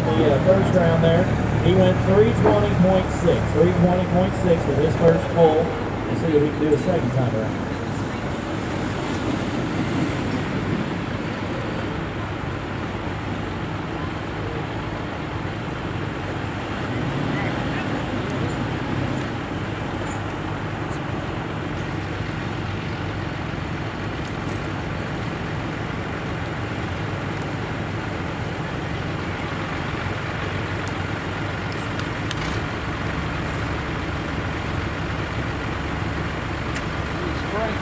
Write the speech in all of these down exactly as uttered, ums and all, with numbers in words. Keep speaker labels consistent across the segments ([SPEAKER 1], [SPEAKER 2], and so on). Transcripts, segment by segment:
[SPEAKER 1] the uh, first round there. He went three twenty point six. three twenty point six with his first pull. We'll see what he can do the second time around.
[SPEAKER 2] Spring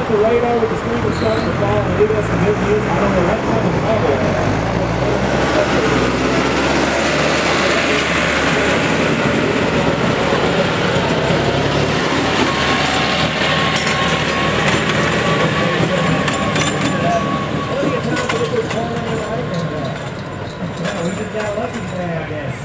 [SPEAKER 1] the radar with the screen was starting to fall, and we got some good news. I don't know what kind of bubble.
[SPEAKER 2] We just got lucky today, I guess.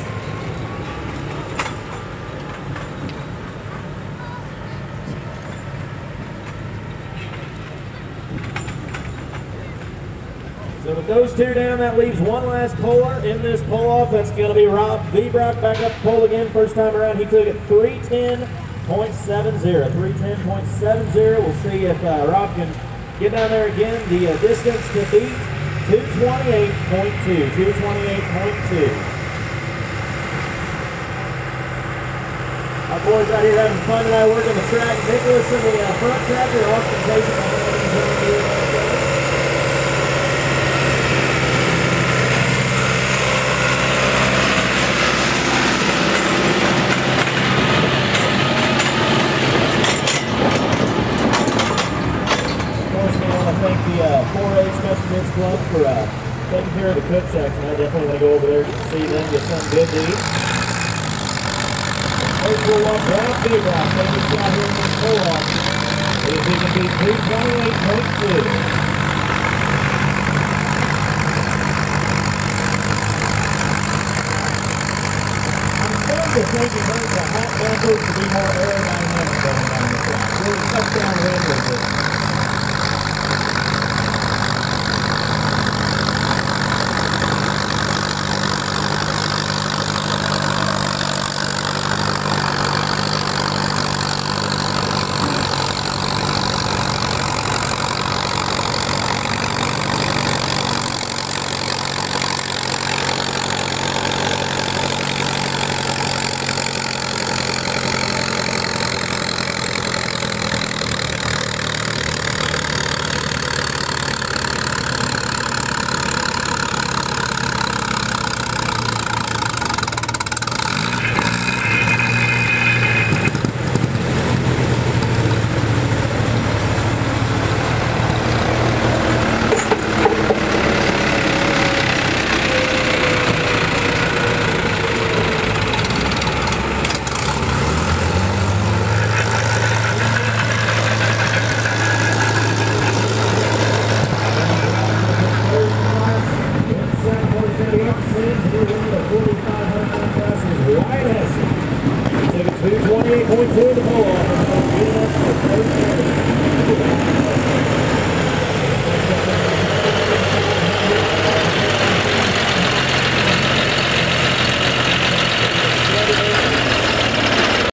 [SPEAKER 1] So with those two down, that leaves one last puller in this pull-off. That's going to be Rob Vebrock back up the pole again. First time around, he took it three ten point seven zero. three ten point seven zero. We'll see if uh, Rob can get down there again. The uh, distance to beat, two twenty-eight point two. two twenty-eight point two. Our boys out here having fun tonight working the track. Nicholas in the uh, front tractor, Austin Jason behind him. Thank the uh, four H Custom Bits Club for uh, taking care of the cook section. I definitely want to go over there to see them, get something good to eat. First we'll walk Rob Vebrock. Take a shot here in this pull-off. See if he can beat two twenty-eight point two. I'm starting to think it makes the hot bumpers to be more aerodynamic going down the track. Really cut down wind with it.